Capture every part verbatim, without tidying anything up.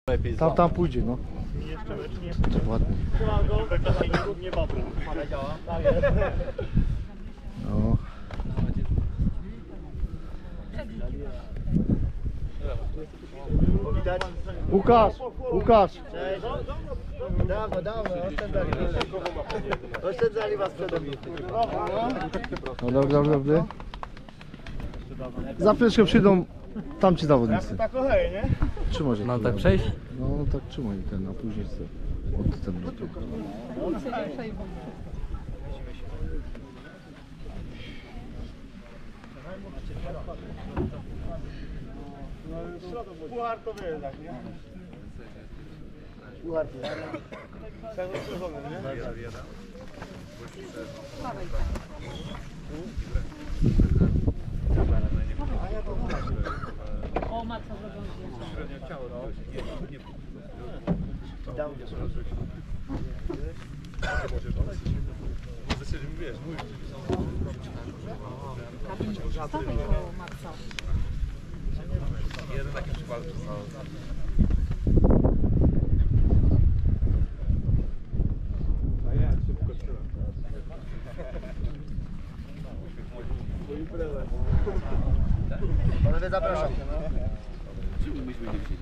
Tam, tam pójdzie, no. Ładnie. No. Łukasz, Łukasz. Dawno, dawno, oszczędzali. Oszczędzali was przede mną. No dobry, dobry, dobry. Za chwileczkę przyjdą tamci zawodnicy. Tak hej, nie? Trzymaj się. Mam tak przejść? No tak trzymaj ten, a później sobie od ten robię. Puchar to wie, tak, nie? Puchar to wie. Tak rozłożone, nie? O, matko zrobią zdjęcia. Dam gdzie są. Stawaj go, matko. Jeden taki przykład przysłał. Panowie, zapraszam. Czemu myśmy nie wzięli?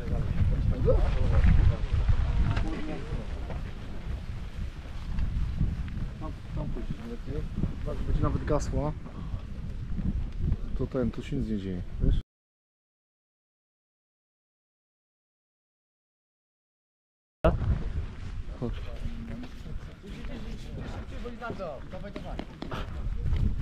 Tam, tam pójdziesz lepiej. Będzie nawet gasła. To ten, tu się nic nie dzieje, wiesz? Chodź.